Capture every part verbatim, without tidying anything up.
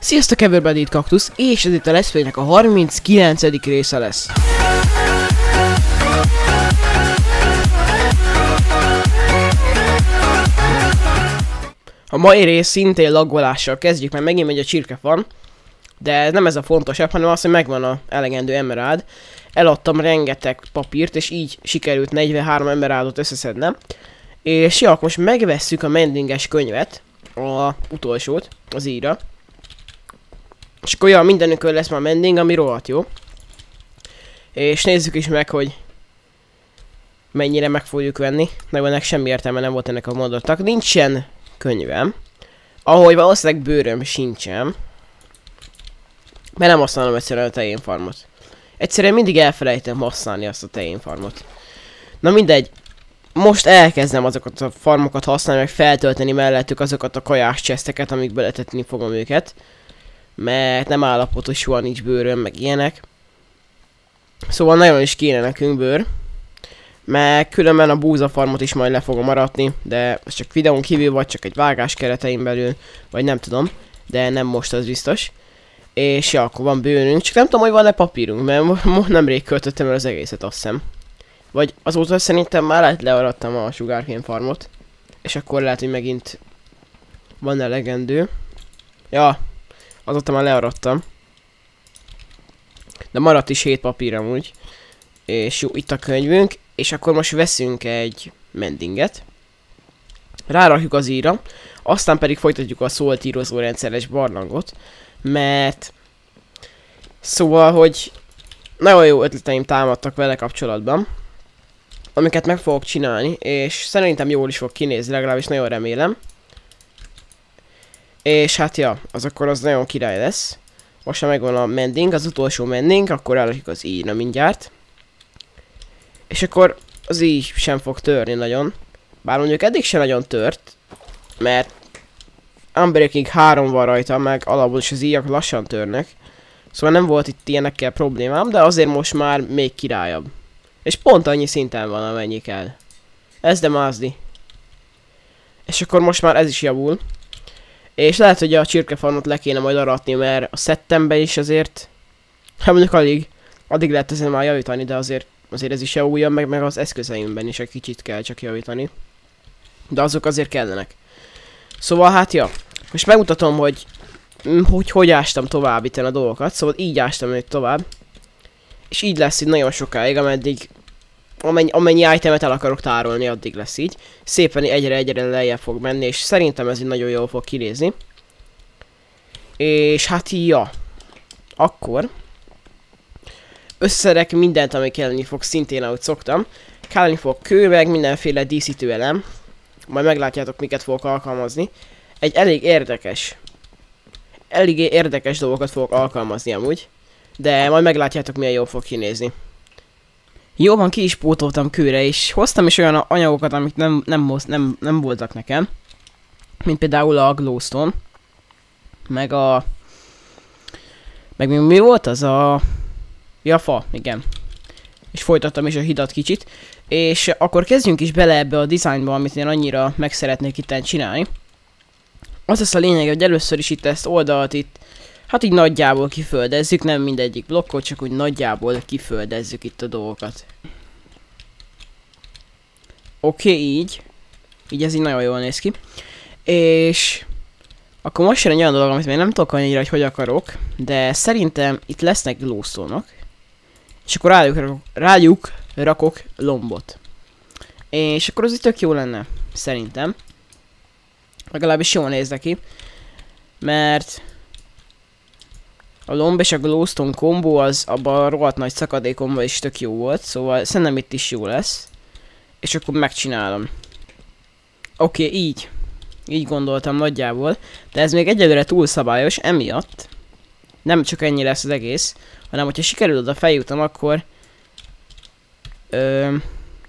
Sziasztok, Everybody, itt Kaktusz, és ez itt a Let's Play-nek a harminckilencedik része lesz. A mai rész szintén laggolással kezdjük, mert megint megy a csirkefarm. De nem ez a fontosabb, hanem az, hogy megvan a elegendő emerald. Eladtam rengeteg papírt, és így sikerült negyvenhárom emeraldot összeszednem. És ja, akkor most megvesszük a mendinges könyvet, a utolsót, az íra. És akkor olyan mindenükön lesz már mending, ami rohadt jó. És nézzük is meg, hogy mennyire meg fogjuk venni. Meg ennek semmi értelme nem volt ennek a mondatnak. Nincsen könyvem. Ahogy valószínűleg bőröm sincsen. Mert nem használom egyszerűen a tejénfarmot. Egyszerűen mindig elfelejtem használni azt a tejénfarmot. Na mindegy. Most elkezdem azokat a farmokat használni, meg feltölteni mellettük azokat a kajás chesteket, amikbe letetni fogom őket. Mert nem állapotos, soha nincs bőröm, meg ilyenek. Szóval nagyon is kéne nekünk bőr. Meg különben a búzafarmot is majd le fogom aratni, de ez csak videón kívül, vagy csak egy vágás keretein belül, vagy nem tudom. De nem most, az biztos. És ja, akkor van bőrünk, csak nem tudom, hogy van-e papírunk, mert most nemrég költöttem el az egészet, azt hiszem. Vagy azóta szerintem már lehet learattam a sugárkén farmot. És akkor lehet, hogy megint van elegendő. Ja, azóta már learattam. De maradt is hét papír amúgy. És jó, itt a könyvünk. És akkor most veszünk egy mendinget. Rárakjuk az íra. Aztán pedig folytatjuk a szoltírozó rendszeres barlangot. Mert... Szóval, hogy... Nagyon jó ötleteim támadtak vele kapcsolatban. Amiket meg fogok csinálni. És szerintem jól is fog kinézni, legalábbis nagyon remélem. És hát ja, az akkor az nagyon király lesz. Most ha megvan a mending, az utolsó mending, akkor elrakjuk az íjra mindjárt. És akkor az íj sem fog törni nagyon. Bár mondjuk eddig sem nagyon tört. Mert Unbreaking három van rajta, meg alapból is az íjak lassan törnek. Szóval nem volt itt ilyenekkel problémám, de azért most már még királyabb. És pont annyi szinten van, amennyi kell. Ez de mázdi. És akkor most már ez is javul. És lehet, hogy a csirkefarmot le kéne majd aratni, mert a szettemben is azért... Hát mondjuk alig. Addig lehet ezen már javítani, de azért, azért ez is javuljon, meg, meg az eszközeimben is egy kicsit kell csak javítani. De azok azért kellenek. Szóval hát ja. Most megmutatom, hogy hogy, hogy ástam tovább itt a dolgokat. Szóval így ástam őt tovább. És így lesz így nagyon sokáig, ameddig... Amennyi, amennyi itemet el akarok tárolni, addig lesz így. Szépen egyre-egyre lejjebb fog menni, és szerintem ez így nagyon jól fog kinézni. És hát ja. Akkor... Összerek mindent, ami kelleni fog, szintén ahogy szoktam. Kelleni fog kő, meg mindenféle díszítő elem. Majd meglátjátok, miket fogok alkalmazni. Egy elég érdekes... Elég érdekes dolgokat fogok alkalmazni amúgy. De majd meglátjátok, milyen jól fog kinézni. Jó van, ki is pótoltam kőre, és hoztam is olyan anyagokat, amik nem, nem, nem, nem voltak nekem. Mint például a glowstone. Meg a... Meg mi, mi volt az a... Ja, fa, igen. És folytattam is a hidat kicsit. És akkor kezdjünk is bele ebbe a dizájnba, amit én annyira meg szeretnék itten csinálni. Az lesz a lényeg, hogy először is itt ezt oldalt itt... Hát így nagyjából kiföldezzük, nem mindegyik blokkot, csak úgy nagyjából kiföldezzük itt a dolgokat. Oké, okay, így. Így ez így nagyon jól néz ki. És... Akkor most jön egy olyan dolog, amit még nem tudok annyira, hogy hogy akarok. De szerintem itt lesznek glowstone-ok. És akkor rájuk, rakok, rájuk rakok lombot. És akkor az itt tök jó lenne. Szerintem. Legalábbis jól néz ki. Mert... A lomb és a glowstone kombó az abban a rohadt nagy szakadékomban is tök jó volt, szóval szerintem itt is jó lesz. És akkor megcsinálom. Oké, okay, így. Így gondoltam nagyjából. De ez még egyelőre túl szabályos, emiatt. Nem csak ennyi lesz az egész, hanem hogyha sikerül oda feljutnom, akkor... Ö,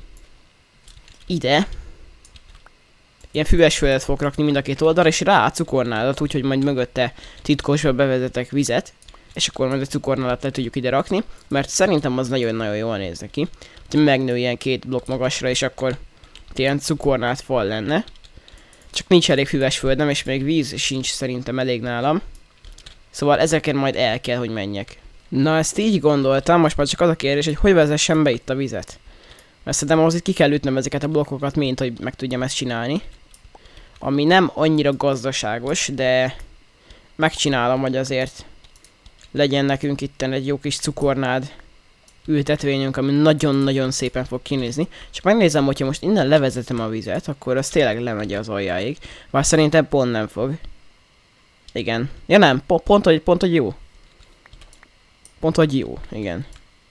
ide. Ilyen füves földet fogok rakni mind a két oldalra, és rá cukornálat, úgyhogy majd mögötte titkosba bevezetek vizet. És akkor majd a cukornálat le tudjuk ide rakni, mert szerintem az nagyon-nagyon jól néz neki. Hogy megnő ilyen két blokk magasra, és akkor ilyen cukornált fal lenne. Csak nincs elég füves földem, és még víz sincs szerintem elég nálam. Szóval ezeken majd el kell, hogy menjek. Na, ezt így gondoltam, most már csak az a kérdés, hogy hogy vezessem be itt a vizet. Mert szerintem ahhoz itt ki kell ütnöm ezeket a blokkokat, mint hogy meg tudjam ezt csinálni. Ami nem annyira gazdaságos, de megcsinálom, hogy azért legyen nekünk itten egy jó kis cukornád ültetvényünk, ami nagyon-nagyon szépen fog kinézni. Csak megnézem, hogyha most innen levezetem a vizet, akkor az tényleg lemegy az aljáig. Bár szerintem pont nem fog. Igen. Ja nem, po pont, hogy, pont, hogy jó. Pont, hogy jó, igen.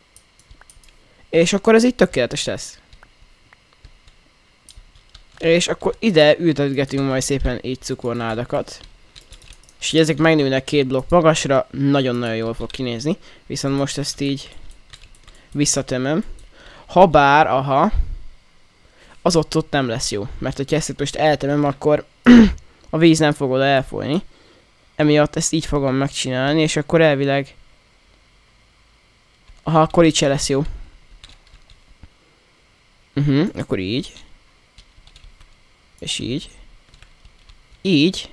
És akkor ez így tökéletes lesz. És akkor ide ültetgetünk majd szépen így cukornádakat. És hogy ezek megnőnek két blokk magasra, nagyon-nagyon jól fog kinézni. Viszont most ezt így visszatömöm. Habár, aha, az ott ott nem lesz jó. Mert hogyha ezt most eltömöm, akkor a víz nem fog oda elfolyni. Emiatt ezt így fogom megcsinálni, és akkor elvileg... Aha, akkor így se lesz jó. Uh -huh, akkor így. És így. Így.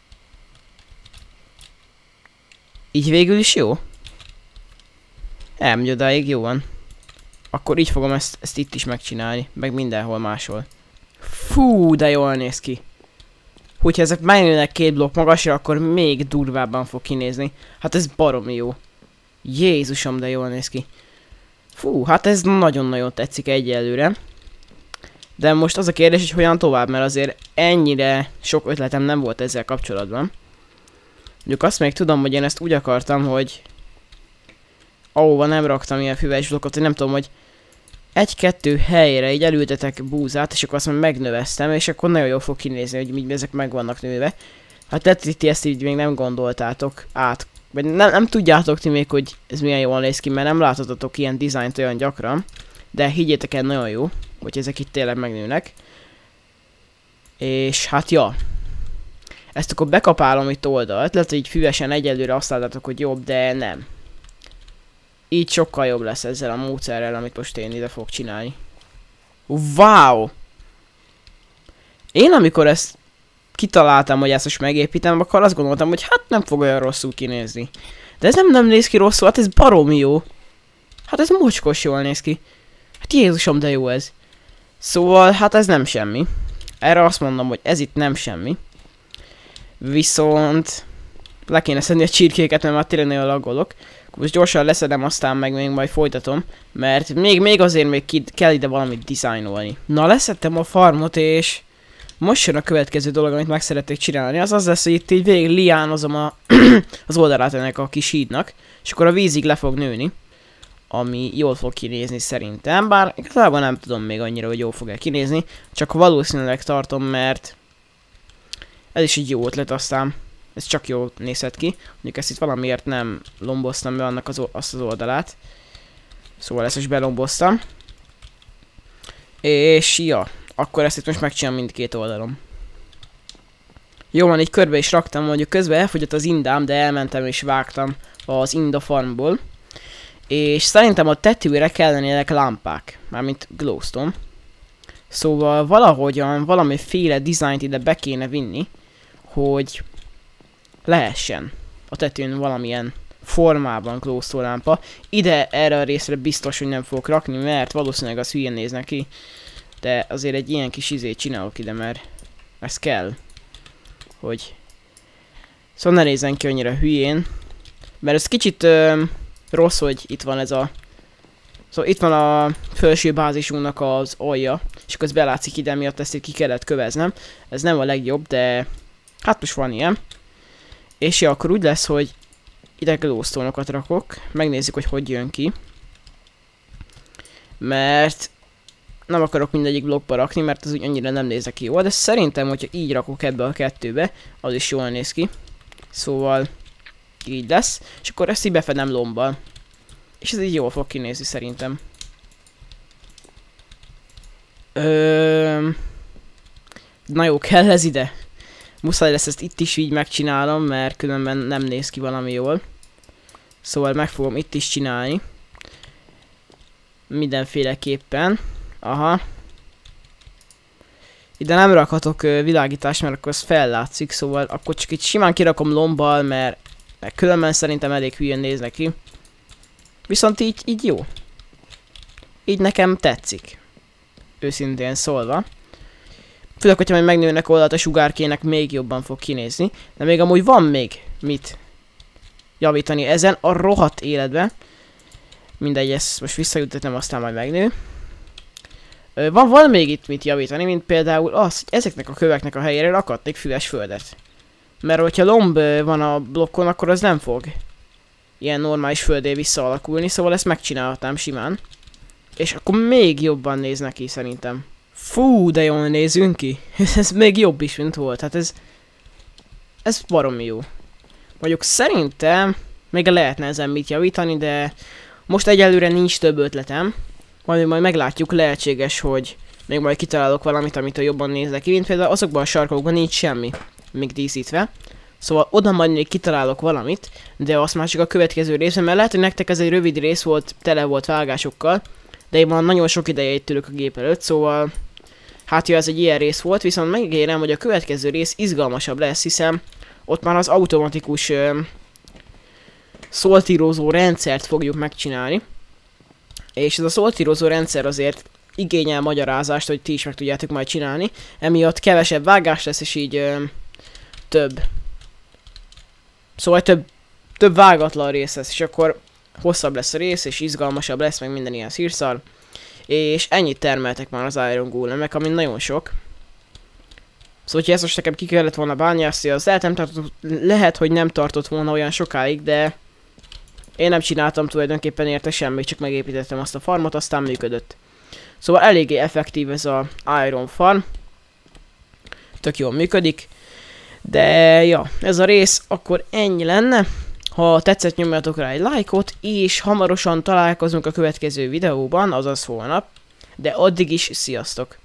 Így végül is jó. Elmegy odáig, jó van. Akkor így fogom ezt, ezt itt is megcsinálni, meg mindenhol máshol. Fú, de jól néz ki. Hogyha ezek megnőnek két blokk magasra, akkor még durvábban fog kinézni. Hát ez baromi jó. Jézusom, de jól néz ki. Fú, hát ez nagyon-nagyon tetszik egyelőre. De most az a kérdés, hogy hogyan tovább, mert azért ennyire sok ötletem nem volt ezzel kapcsolatban. Mondjuk azt még tudom, hogy én ezt úgy akartam, hogy ahova nem raktam ilyen füves blokkot, hogy nem tudom, hogy egy-kettő helyre így elültetek búzát, és akkor azt már megnöveztem, és akkor nagyon jól fog kinézni, hogy így ezek meg vannak nőve. Hát lehet, hogy ti ezt így még nem gondoltátok át, vagy nem, nem tudjátok ti még, hogy ez milyen jól néz ki, mert nem láthatok ilyen dizájnt olyan gyakran, de higgyétek el, nagyon jó, hogy ezek itt tényleg megnőnek. És hát ja. Ezt akkor bekapálom itt oldalt, lehet, hogy így füvesen egyelőre azt látjátok, hogy jobb, de nem. Így sokkal jobb lesz ezzel a módszerrel, amit most én ide fogok csinálni. Wow! Én amikor ezt kitaláltam, hogy ezt most megépítem, akkor azt gondoltam, hogy hát nem fog olyan rosszul kinézni. De ez nem, nem néz ki rosszul, hát ez baromi jó. Hát ez mocskos jól néz ki. Hát Jézusom, de jó ez. Szóval, hát ez nem semmi. Erre azt mondom, hogy ez itt nem semmi. Viszont le kéne szedni a csirkéket, mert már tényleg nagyon laggolok. Most gyorsan leszedem, aztán meg még majd folytatom. Mert még, még azért még ki, kell ide valamit dizájnolni. Na, leszedtem a farmot, és most jön a következő dolog, amit meg szeretnék csinálni. Az az lesz, hogy itt így végig liánozom a az oldalát ennek a kis hídnak. És akkor a vízig le fog nőni. Ami jól fog kinézni szerintem. Bár igazából nem tudom még annyira, hogy jól fog-e kinézni. Csak valószínűleg tartom, mert ez is egy jó ötlet, aztán ez csak jól nézhet ki. Mondjuk ezt itt valamiért nem lomboztam be annak az, azt az oldalát. Szóval ezt most belomboztam. És ja, akkor ezt itt most megcsinálom mindkét oldalon. Jó van, így körbe is raktam, mondjuk közben elfogyott az indám, de elmentem és vágtam az inda farmból. És szerintem a tetőre kellenének lámpák, mármint glowstone. Szóval valahogyan, valamiféle dizájnt ide be kéne vinni, hogy lehessen a tetőn valamilyen formában glowstone lámpa. Ide erre a részre biztos, hogy nem fogok rakni, mert valószínűleg az hülyén néz neki. De azért egy ilyen kis izét csinálok ide, mert ez kell. Hogy... Szóval ne nézzen ki annyira hülyén. Mert ez kicsit ö, rossz, hogy itt van ez a... Szóval itt van a felső bázisunknak az alja, és akkor ez belátszik ide, miatt ezt itt ki kellett köveznem. Ez nem a legjobb, de hát most van ilyen. És ja, akkor úgy lesz, hogy ide glowstone-okat rakok, megnézzük, hogy hogy jön ki. Mert nem akarok mindegyik blokkba rakni, mert az úgy annyira nem néz ki jól, de szerintem, hogyha így rakok ebbe a kettőbe, az is jól néz ki. Szóval így lesz, és akkor ezt így befedem lombbal. És ez így jól fog kinézni szerintem. Ö... Na jó, kell ez ide. Muszáj lesz ezt itt is így megcsinálom, mert különben nem néz ki valami jól. Szóval meg fogom itt is csinálni. Mindenféleképpen. Aha. Ide nem rakhatok uh, világítást, mert akkor az fellátszik, szóval akkor csak itt simán kirakom lombbal, mert Meg különben szerintem elég hülyén néz neki. Viszont így, így jó. Így nekem tetszik. Őszintén szólva. Főleg, hogyha majd megnőnek oldalt a sugárkének, még jobban fog kinézni. De még amúgy van még mit javítani ezen a rohadt életbe. Mindegy, ezt most visszajuttatnom, aztán majd megnő. Van, van még itt mit javítani, mint például az, hogy ezeknek a köveknek a helyére rakadnék füves földet. Mert hogyha lomb van a blokkon, akkor az nem fog ilyen normális földé visszaalakulni, szóval ezt megcsinálhatnám simán. És akkor még jobban néz neki szerintem. Fú, de jól nézünk ki. Ez még jobb is, mint volt. Hát ez... Ez baromi jó. Mondjuk szerintem még lehetne ezen mit javítani, de most egyelőre nincs több ötletem. Majd majd meglátjuk, lehetséges, hogy még majd kitalálok valamit, amitől jobban néznek ki, mint például azokban a sarkokban nincs semmi még díszítve. Szóval oda majd még kitalálok valamit, de azt már csak a következő részben, mert lehet, hogy nektek ez egy rövid rész volt, tele volt vágásokkal, de én már nagyon sok ideje itt ülök a gép előtt, szóval hát ja, ez egy ilyen rész volt, viszont megígérem, hogy a következő rész izgalmasabb lesz, hiszen ott már az automatikus ö, szoltírozó rendszert fogjuk megcsinálni. És ez a szoltírozó rendszer azért igényel magyarázást, hogy ti is meg tudjátok majd csinálni. Emiatt kevesebb vágás lesz, és így ö, több. Szóval több, több vágatlan rész lesz, és akkor hosszabb lesz a rész, és izgalmasabb lesz, meg minden ilyen szírszar. És ennyit termeltek már az Iron Golemek, ami nagyon sok. Szóval, hogyha ezt most nekem ki kellett volna bányászni, az lehet, nem tartott, lehet, hogy nem tartott volna olyan sokáig, de én nem csináltam tulajdonképpen érte semmit, csak megépítettem azt a farmot, aztán működött. Szóval eléggé effektív ez a Iron Farm. Tök jól működik. De ja, ez a rész akkor ennyi lenne. Ha tetszett, nyomjatok rá egy lájkot, és hamarosan találkozunk a következő videóban, azaz holnap. De addig is sziasztok!